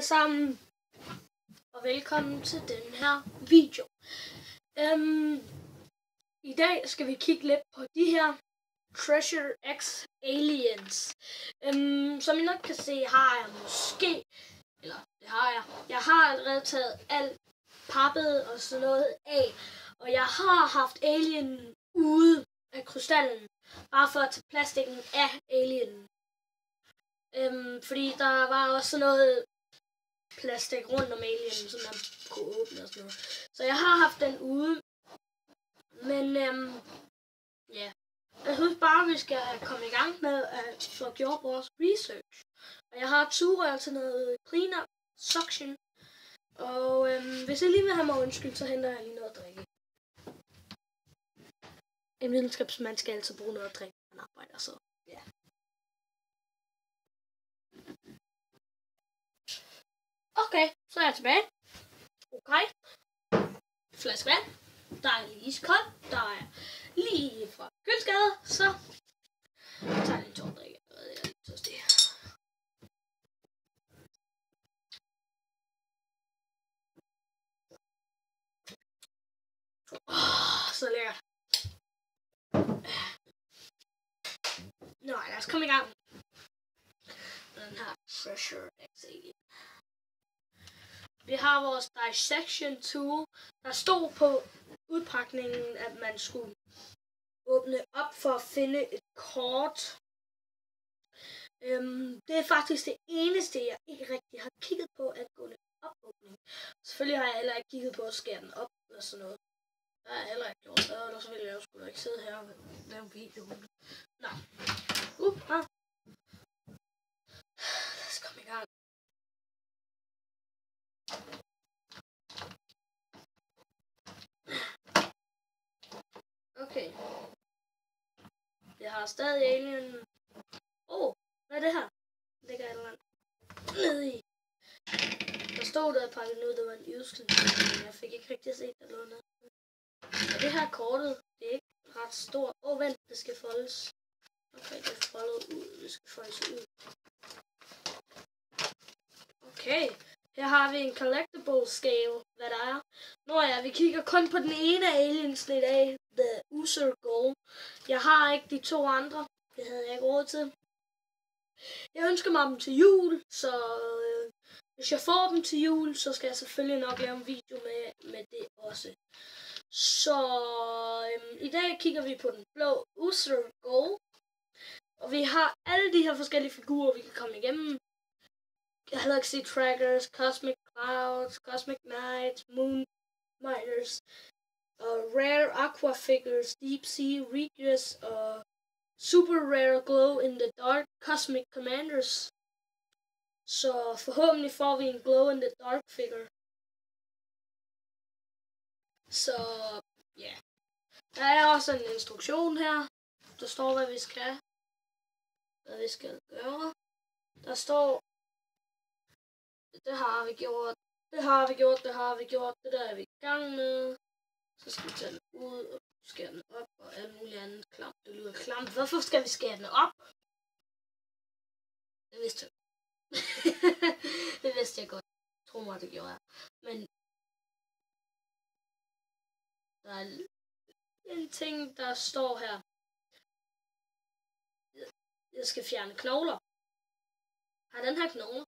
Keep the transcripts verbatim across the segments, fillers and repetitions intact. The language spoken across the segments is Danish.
sammen, og velkommen til den her video. Øhm, I dag skal vi kigge lidt på de her Treasure X Aliens. Øhm, som I nok kan se, har jeg måske, eller det har jeg, jeg har allerede taget alt pappet og sådan noget af, og jeg har haft alien ude af krystallen, bare for at tage plastikken af alienen. Øhm, fordi der var også sådan noget plastik rundt om alienen, som man kunne åbne og sådan noget. Så jeg har haft den ude. Men øhm, ja, jeg synes bare, vi skal komme i gang med at få gjort vores research. Og jeg har et sugerør til noget cleanup suction. Og øhm, hvis I lige vil have mig undskyld, så henter jeg lige noget at drikke. En videnskabsmand skal altid bruge noget at drikke, når han arbejder, så ja. Okay, så er jeg tilbage. Okay. Flaske vand. Der er lige iskoldt. Der er lige fra køleskabet. Så jeg tager lidt tårdrik. Jeg er lidt tørstig. Oh, så lækkert. Nå, lad os komme i gang. Den her Treasure X Alien. Vi har vores dissection tool. Der stod på udpakningen, at man skulle åbne op for at finde et kort. Øhm, det er faktisk det eneste, jeg ikke rigtig har kigget på angående opåbning. Selvfølgelig har jeg heller ikke kigget på at skære den op eller sådan noget. Det har jeg heller ikke gjort. Ellers ville jeg jo sgu da ikke sidde her og lave en video. Nå. Uh, ah. Lad os komme i gang. Okay. Jeg har stadig alien. Åh, oh, hvad er det her? Det ligger et eller andet nede i. Der stod der pakket ud, der var en Useless, men jeg fik ikke rigtig set, der lå noget. Og det her kortet, det er ikke ret stort. Åh, oh, vent, det skal foldes. Okay, det er foldet ud. Det skal foldes ud. Okay. Her har vi en collectible scale, hvad der er. Nå ja, vi kigger kun på den ene af aliens i dag, The User Goal. Jeg har ikke de to andre, det havde jeg ikke råd til. Jeg ønsker mig dem til jul, så øh, hvis jeg får dem til jul, så skal jeg selvfølgelig nok lave en video med, med det også. Så øh, i dag kigger vi på den blå User Goal. Og vi har alle de her forskellige figurer, vi kan komme igennem. Galaxy Trackers, Cosmic Clouds, Cosmic Knights, Moon Miners, uh, Rare Aqua Figures, Deep Sea Regress, og uh, Super Rare Glow in the Dark Cosmic Commanders. Så forhåbentlig får vi en Glow in the Dark figure. Så ja, yeah. Der er også en instruktion her. Der står, hvad vi skal, hvad vi skal gøre. Der står, det har vi gjort, det har vi gjort, det har vi gjort, det der er vi i gang med. Så skal vi tage den ud og skære den op og alt muligt andet klamt. Det lyder klamt. Hvorfor skal vi skære den op? Det vidste jeg. Det vidste jeg godt. Tro mig, det gjorde jeg. Men der er en ting, der står her. Jeg skal fjerne knogler. Har den her knogler?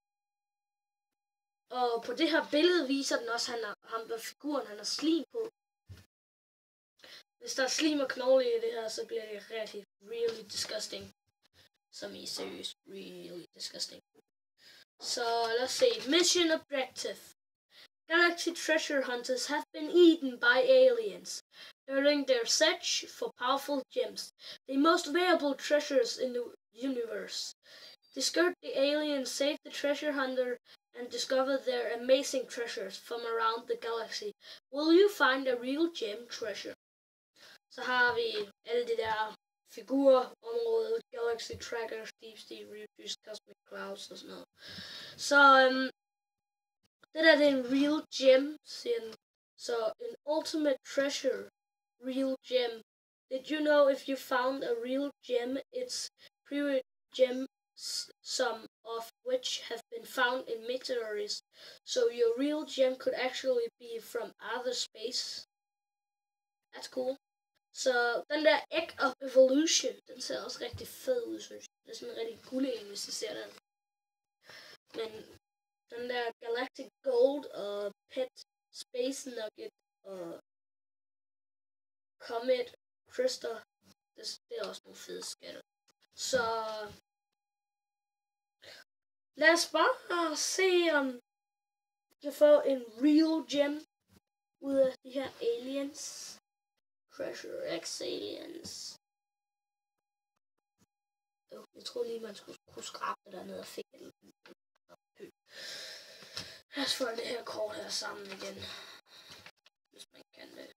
Og på det her billede viser den også, at han har, ham der figuren, han har slim på. Hvis der er slim og knogle i det her, så bliver det rigtig, really disgusting. Som i seriøst, really disgusting. Så lad os se. Mission objective. Galaxy treasure hunters have been eaten by aliens. During their search for powerful gems, the most valuable treasures in the universe. Discover the aliens, save the treasure hunter, and discover their amazing treasures from around the galaxy. Will you find a real gem treasure? Så har vi alle de der figurer, området, Galaxy Trackers, Deep Sea Regress, Cosmic Clouds og sådan noget. Så um, det der, det er en real gem, siger den. Så en ultimate treasure, real gem. Did you know if you found a real gem, its period gem, some of which have been found in meteorites, so your real gem could actually be from outer space. That's cool. Så den der Egg of Evolution, den ser også rigtig fed ud, synes jeg. Det er sådan en rigtig guld en, hvis I ser den. Men den der Galactic Gold og Pet Space Nugget og Comet Crystal, det, det er også nogle fede skatter. Så lad os bare se, om vi kan få en real gem ud af de her aliens. Treasure X aliens. Oh, jeg tror lige, man skulle kunne skrabe det dernede og fik det. Lad os folde det her kort her sammen igen. Hvis man kan det.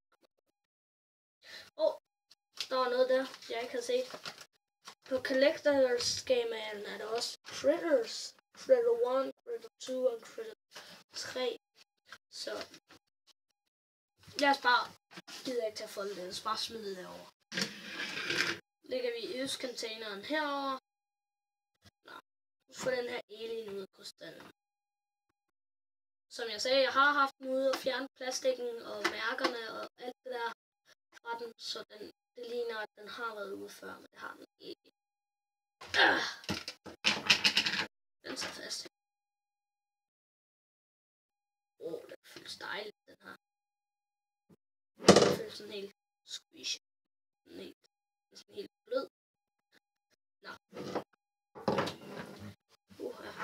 Åh, oh, der var noget der, jeg ikke har set. På Collectors skemaen er der også Critters. Critter et, Critter to og Critter tre. Så lad os bare, gider ikke til at folde det, lad os bare smide det derovre. Lægger vi is-containeren herover. Nå, nu får den her alien ud af krystallen. Som jeg sagde, jeg har haft den ude og fjerne plastikken og mærkerne og alt det der fra den, så den, det ligner, at den har været ude før, men det har den ikke. Ah. Den sidder fast. Åh, oh, den føles dejligt, den her. Den føles sådan helt squishy. Den er helt, sådan helt blød. Nå. Uh, ja.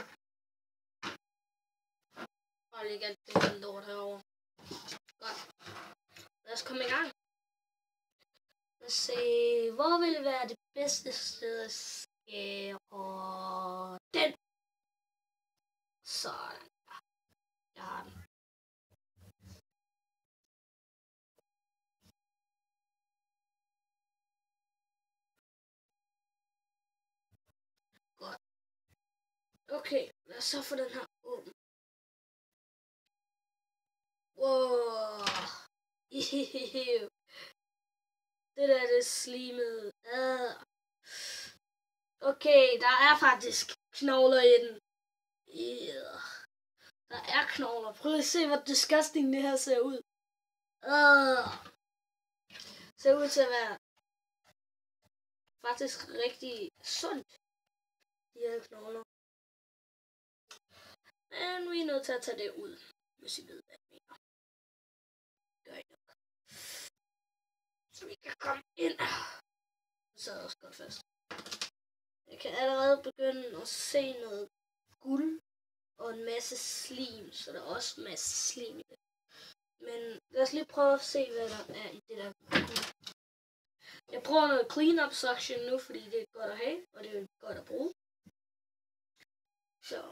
Og lægge alt det her lort herovre. Godt. Lad os komme i gang. Lad os se, hvor vil det være det bedste sted at skære den? Sådan. Jeg har den. Godt. Okay, lad os så få den her åben. Wow. Det der, det er slimet. Uh. Okay, der er faktisk knogler i den. Yeah. Der er knogler. Prøv at se, hvor disgusting det her ser ud. Uh. Ser ud til at være faktisk rigtig sundt. De her knogler. Men vi er nødt til at tage det ud, hvis I ved, hvad jeg mener. Gør I nok. Så vi kan komme ind. Det sidder også godt fast. Jeg kan allerede begynde at se noget guld og en masse slim, så der er også en masse slim i det. Men lad os lige prøve at se, hvad der er i det der guld. Jeg prøver noget clean-up suction nu, fordi det er godt at have, og det er godt at bruge. Så.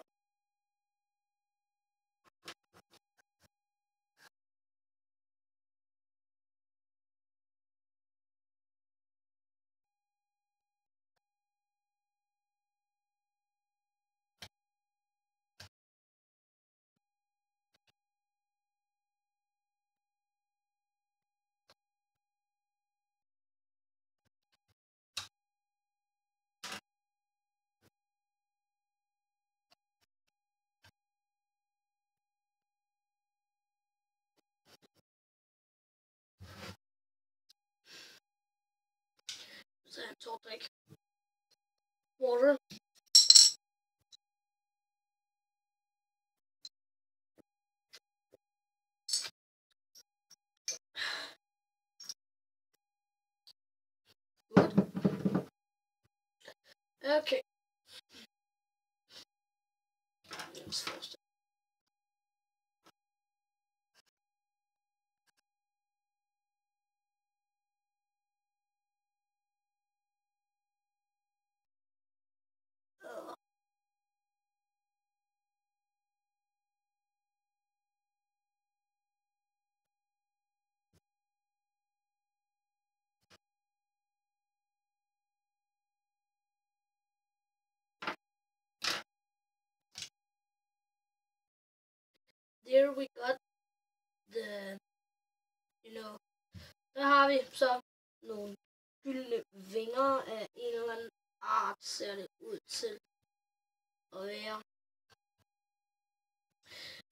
Så er en tår drik. Water. Good. Okay. Let's first. Uh. There we got the, you know, der har vi så nogle gyldne vinger af en eller anden art, ser det ud til at være.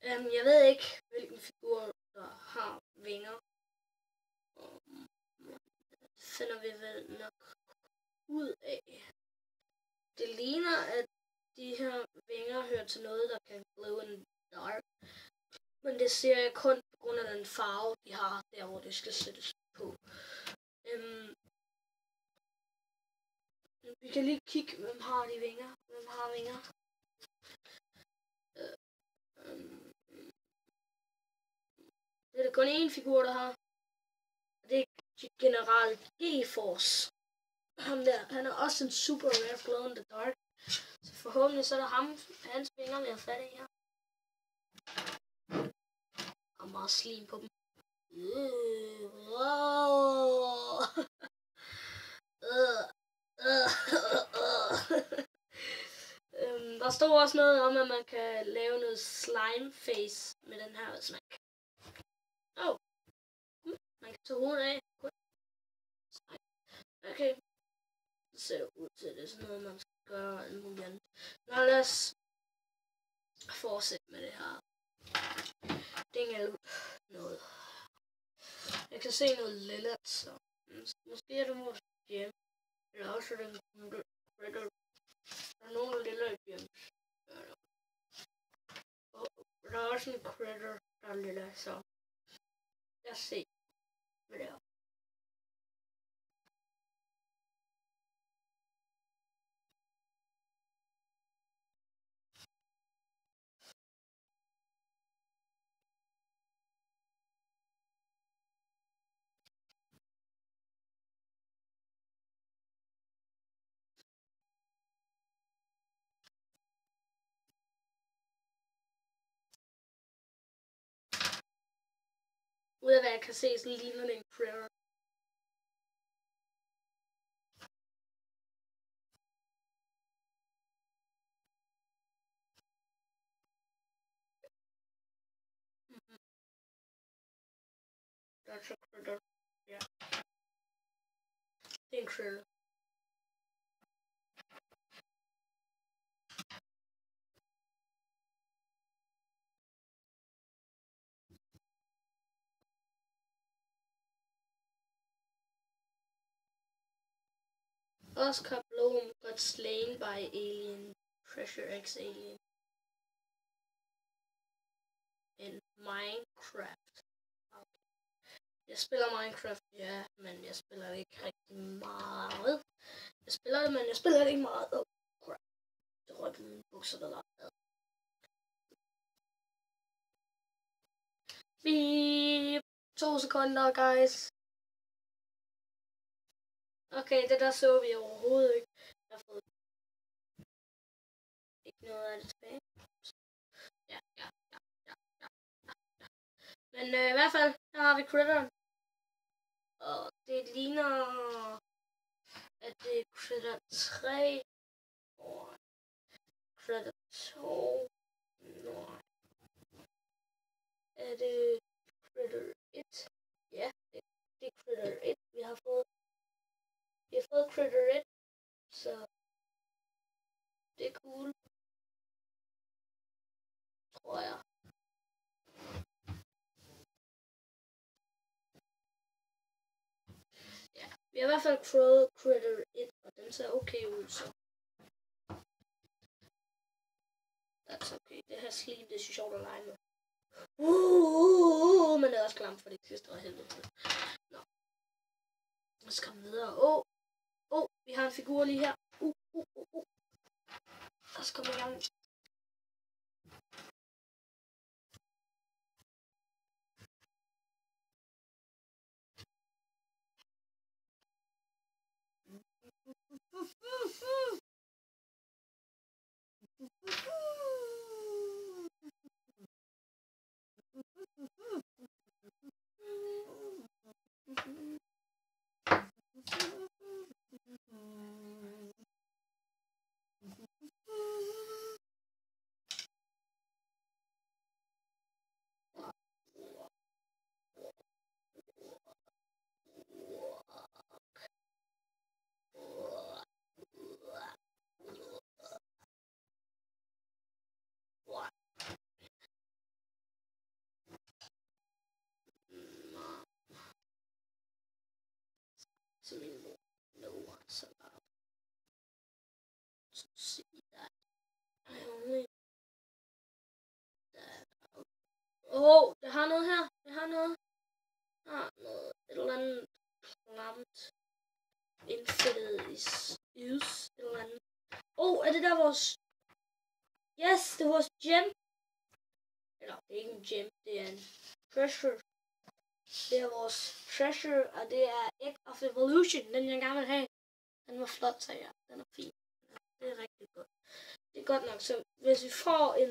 Um, jeg ved ikke, hvilken figur, der har vinger. Um, det finder vi vel nok ud af. Det ligner, at de her vinger hører til noget, der kan glow in the dark. Men det ser jeg kun på grund af den farve, de har, der hvor det skal sættes på. Um, vi kan lige kigge, hvem har de vinger. Hvem har vinger? Uh, um, det er der kun én figur, der har. Det er General G-Force. Ham der, han er også en super rare glow in the dark. Så forhåbentlig så er det ham, hans vinger, vi har fat i her. Og meget slim på dem. Uh, wow. uh, uh, uh, uh. um, der står også noget om, at man kan lave noget slime face med den her smack. Oh. Mm, man kan tage hovedet af. Okay. Det ser ud til, det er sådan noget, man skal gøre alt muligt andet. Nå, lad os fortsætte med det her. Ding er noget. Jeg kan se noget lille, så måske er det vores hjem. Eller også er det en critter. Der er nogle lille hjem. Og der er også en critter, der er lille, så lad os se, hvad det er. Ud af hvad jeg kan se, så ligner det en critter. Mm-hmm. That's a critter. Ja. Det er en critter. Oscar Bloom got slain by alien. Treasure X alien. In Minecraft. Okay. Jeg spiller Minecraft, ja, men jeg spiller det ikke rigtig meget. Jeg spiller det, men jeg spiller det ikke meget. Oh, crap. Det røg på mine bukser, der lavede. Beep. To sekunder, guys. Okay, det der så vi overhovedet ikke. Jeg har fået ikke noget af det tilbage. Ja, ja, ja, ja, ja, ja. Men øh, i hvert fald, her har vi critteren. Og det ligner, at det er critter tre. Og critter to. Nej. Er det critter et? Ja, det, det er critter et, vi har fået. Vi har fået critter et, så det er cool. Tror jeg. Ja, vi har i hvert fald prøvet critter et, og den ser okay ud, så. That's okay. Det her slim, det er så sjovt at lege med. Uh, uh, uh, men det er også klamt, for det klister helvede til. Nå. Lad os komme videre. Åh, oh, åh, oh, vi har en figur lige her. Uh, uh, uh, uh. Lad os komme i gang. Åh, oh, det har noget her. Det har noget. Det har noget. Et eller andet klamt. Indfældet i is. Et eller andet. Åh, oh, er det der vores... Yes, det er vores gem. Eller, det er ikke en gem. Det er en treasure. Det er vores treasure, og det er Egg of Evolution. Den jeg gerne vil have. Den var flot, sagde jeg. Den er fin. Det er rigtig godt. Det er godt nok. Så hvis vi får en...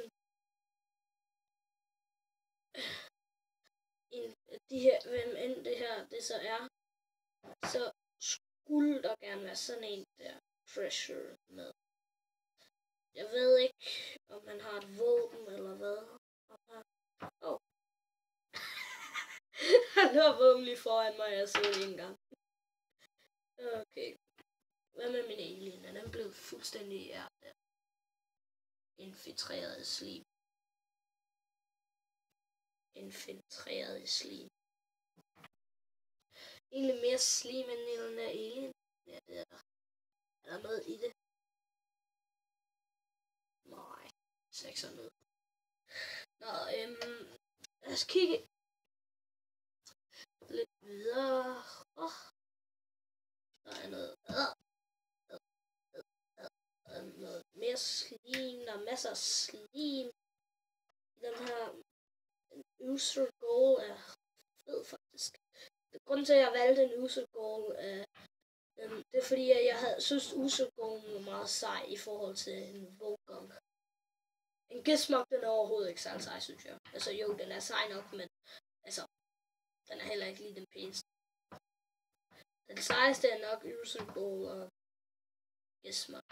en de her, hvem end det her, det så er, så skulle der gerne være sådan en der treasure med. Jeg ved ikke, om man har et våben eller hvad. Åh. Oh. Han har våben lige foran mig, jeg så det en gang. Okay. Hvad med min alien? Er den blevet fuldstændig ja, der? Infiltreret i slim. Infiltreret i slim. Egentlig mere slim end den der alien. Ja, det er der. Er der noget i det? Nej. Det ser ikke sådan ud. Nå, øhm. Lad os kigge lidt videre. Oh. Der er noget. Uh. Noget mere slim. Der er masser af slim. Den her user goal er fed faktisk. Grunden til at jeg valgte en user goal er, øh, det er fordi at jeg havde synes user goal var meget sej i forhold til en Volgang. En Gizmok den er overhovedet ikke særlig sej, synes jeg. Altså jo, den er sej nok, men altså den er heller ikke lige den pæneste. Den sejeste er nok user goal og Gizmok.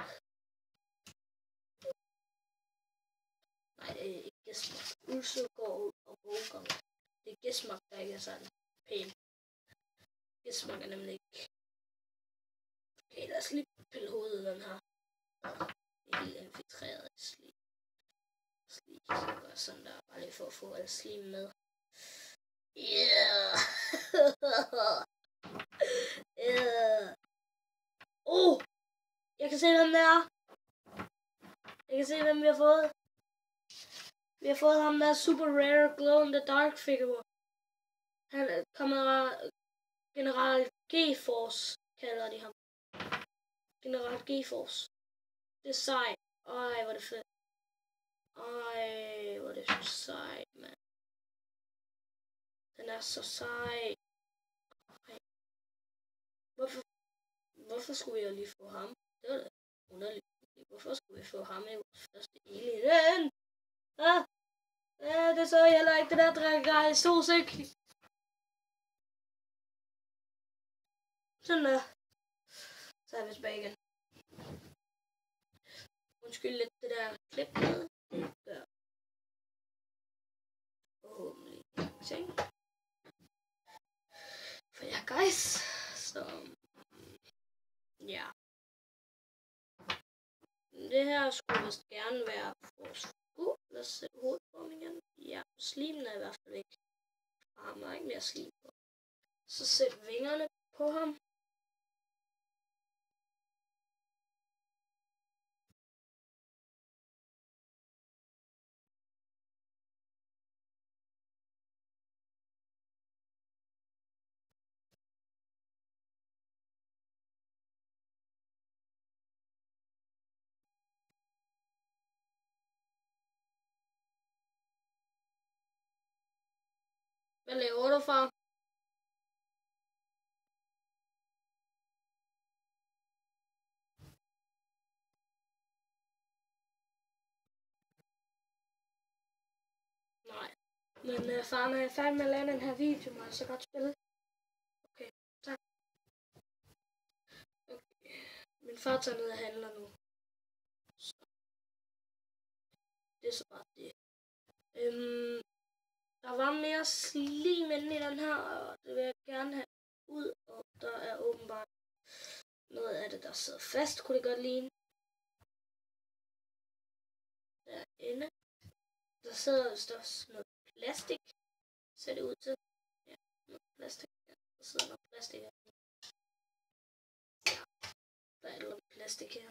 Nej, det er ikke Gizmok. User goal og Volgang. Det er Gizmok, der ikke er sådan pæn. Gizmok er nemlig ikke. Okay, lad os lige pille hovedet den her. Det er helt infiltreret i slim. Slim, så gør sådan der, bare lige for at få alt slim med. Yeah! Yeah! Oh! Jeg kan se, hvem det er. Jeg kan se, hvem vi har fået. Vi har fået ham der super rare glow in the dark figur. Han er kammerat General G-Force, kalder de ham. General G-Force. Det er sejt. Ej, hvor er det fedt. Ej, hvor er det så sejt, mand. Den er så sej. Ej. Hvorfor, hvorfor skulle jeg lige få ham? Det var da underligt. Hvorfor skulle vi få ham i vores første alien? Ah, ah, det så jeg heller ikke, det der drikker i solsæk. Sådan der. Så er vi tilbage igen. Undskyld lidt det der klip med. Det gør forhåbentlig ting. For ja, guys. Så ja. Det her skulle vist gerne være vores figur. Lad os sætte hovedet på ham igen. Ja, slimen er i hvert fald ikke. Ah, der er ikke mere slim på. Så sæt vingerne på ham. Hvad laver du, far? Nej. Men uh, far, når jeg er færdig med at lave den her video, må jeg så godt spille. Okay, tak. Okay. Min far tager ned og handler nu. Så. Det er så bare det. Øhm, der var mere slim inde i den her, og det vil jeg gerne have ud. Og der er åbenbart noget af det, der sidder fast, kunne det godt ligne. Derinde. Der sidder der noget plastik, ser det ud til. Ja, noget plastik. Ja, der sidder noget plastik her. Ja, der er noget plastik her.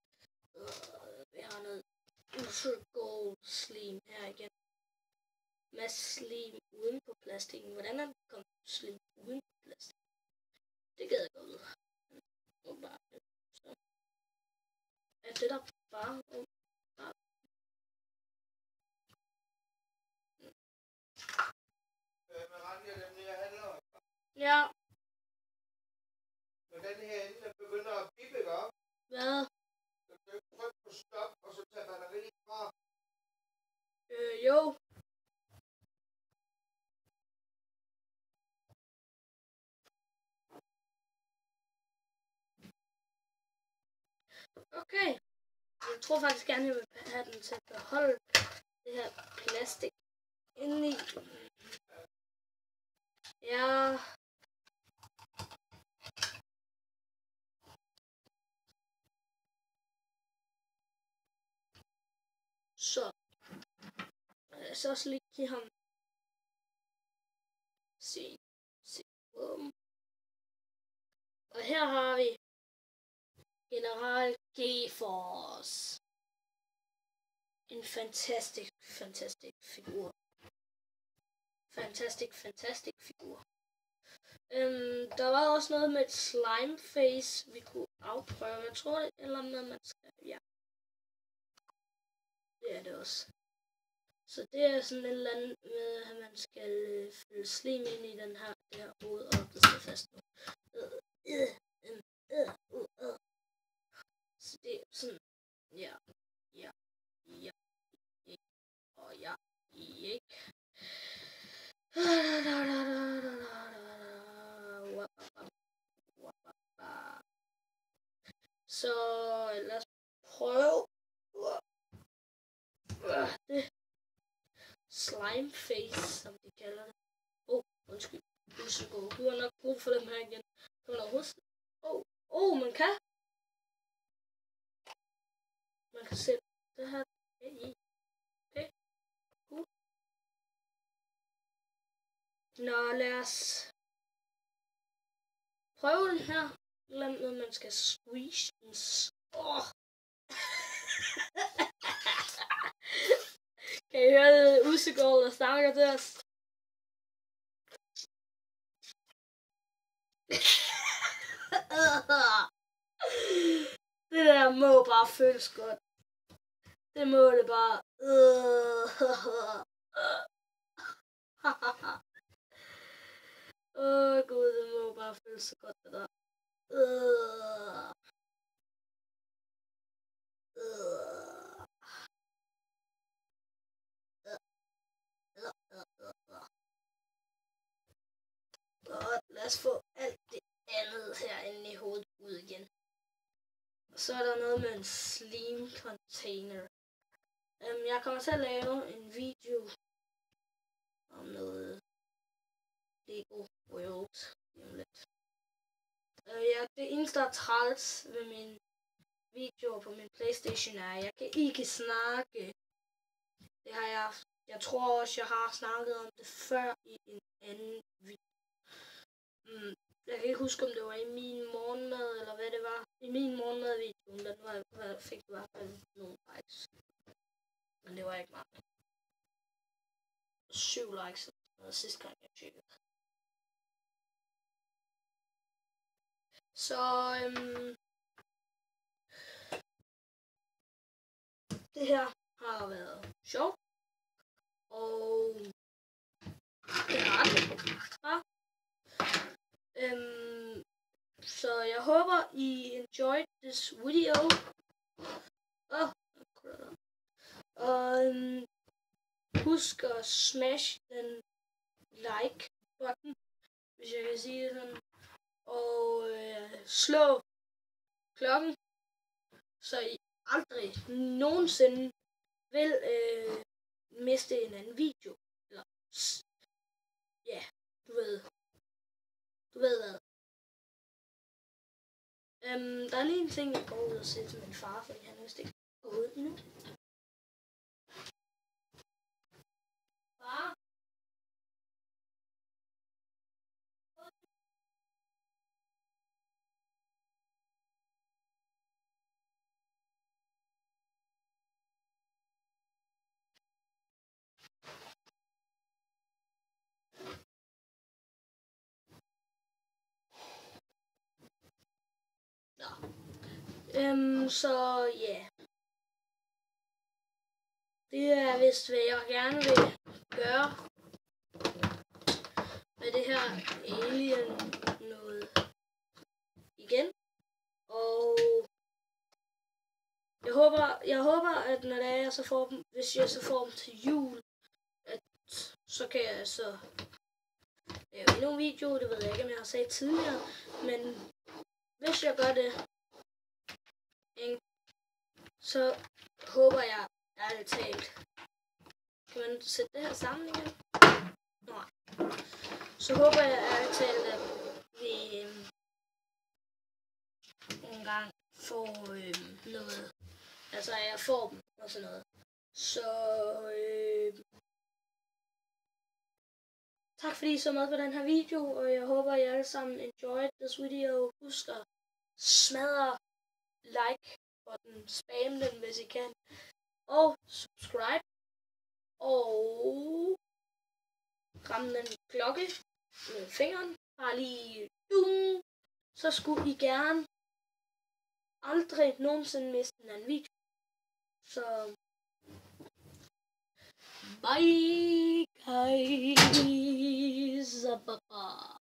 Og vi har noget ultra gold slim her igen. masse slim uden på plastikken. Hvordan er det kommet slim uden på plastik? Det gad jeg godt vide. Og bare, så. Er det der bare... bare. Ja. Men den her ende, der begynder at bippe op. Hvad? Så kan du trykke på stop, og så tage batteriet fra. Øh, jo. Okay. Jeg tror faktisk gerne, jeg vil have den til at beholde det her plastik inde i. Ja. Så. Jeg så også lige give ham. Se. Se. Um. Og her har vi General G-Force. En fantastisk, fantastisk figur. Fantastisk, fantastisk figur. Øhm, der var også noget med et slime face, vi kunne afprøve. Jeg tror det, eller noget man skal, ja. Det er det også. Så det er sådan et eller andet med, at man skal fylde slim ind i den her, det her hoved, og det skal fast nu. Øh, øh, øh, øh, øh, øh. Så det er sådan, ja, ja, ja, ja, og ja, ikke. Så lad os prøve det slime face, som de kalder det. Åh, oh, undskyld. Usegå. Du har nok brug for dem her igen. Kan man overhovedet... Åh, oh, oh, man kan. Man kan sætte det her i. Okay. Cool. Nå, lad os prøve den her. Eller andet, man skal squeeze den. Åh. Kan I høre det Usegård, der snakker til os? Det der må bare føles godt. Det må det bare. Åh oh, gud, det må bare føles så godt, det der. Uh. Uh. Godt, lad os få alt det andet herinde i hovedet ud igen. Og så er der noget med en slim container. Um, jeg kommer til at lave en video om noget Lego World. Uh, ja, det eneste, der er træls ved mine videoer på min PlayStation er, at jeg kan ikke snakke. Det har jeg, jeg tror også, jeg har snakket om det før i en anden video. Mm, jeg kan ikke huske, om det var i min morgenmad, eller hvad det var. I min morgenmad-video, den var, fik i hvert fald nogle likes. Men det var ikke meget. Syv likes, og sidste gang jeg tjekkede. Så, øhm, det her har været sjovt. Og det har det. Ja. Øhm, så jeg håber, I enjoyed this video. Oh, og øhm, husk at smash den like button, hvis jeg kan sige det sådan. Og øh, slå klokken, så I aldrig nogensinde vil øh, miste en anden video. Eller, ja, du ved. Du ved hvad. Um, der er lige en ting, jeg går ud og siger til min far, fordi han vist ikke går ud endnu. Far? Nå. Øhm, så ja. Yeah. Det er vist, hvad jeg gerne vil gøre med det her alien noget igen. Og jeg håber, jeg håber, at når det er, jeg så får dem, hvis jeg så får dem til jul, at så kan jeg så lave endnu en video. Det ved jeg ikke, om jeg har sagt tidligere, men hvis jeg gør det, ikke, så håber jeg ærligt talt. Kan man sætte det her sammen igen? Nej. Så håber jeg ærligt talt, at vi øhm, en gang får øhm, noget. Altså, jeg får dem og sådan noget. Så øhm, tak fordi I så meget på den her video, og jeg håber, I alle sammen enjoyed this video. Husk at smadre like button, spam den, hvis I kan. Og subscribe. Og ramme den klokke med fingeren. Bare lige dung. Så skulle I gerne aldrig nogensinde miste en anden video. Så bye guys. Bye bye.